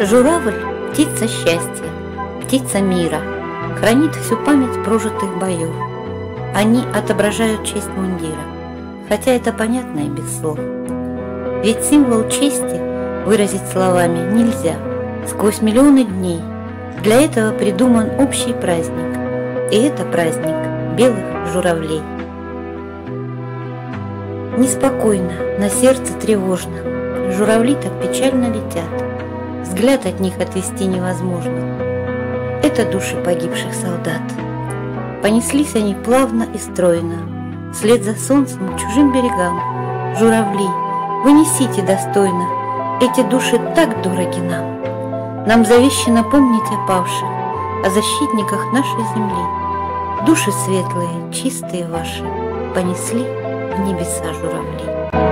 Журавль – птица счастья, птица мира, хранит всю память прожитых боев. Они отображают честь мундира, хотя это понятно и без слов. Ведь символ чести выразить словами нельзя. Сквозь миллионы дней для этого придуман общий праздник, и это праздник белых журавлей. Неспокойно, на сердце тревожно, журавли так печально летят, взгляд от них отвести невозможно. Это души погибших солдат. Понеслись они плавно и стройно, вслед за солнцем к чужим берегам. Журавли, вы несите достойно, эти души так дороги нам. Нам завещано помнить о павших, о защитниках нашей земли. Души светлые, чистые ваши, понесли в небеса журавли.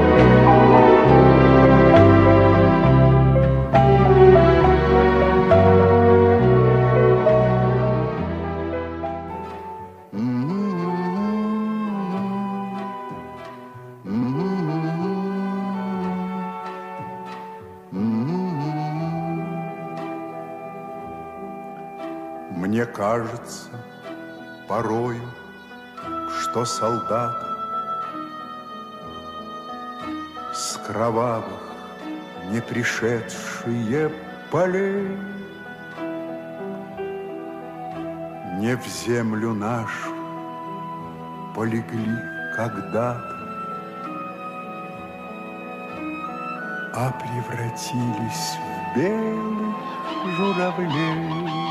Мне кажется порою, что солдаты с кровавых не пришедшие полей не в землю нашу полегли когда-то, а превратились в белых журавлей.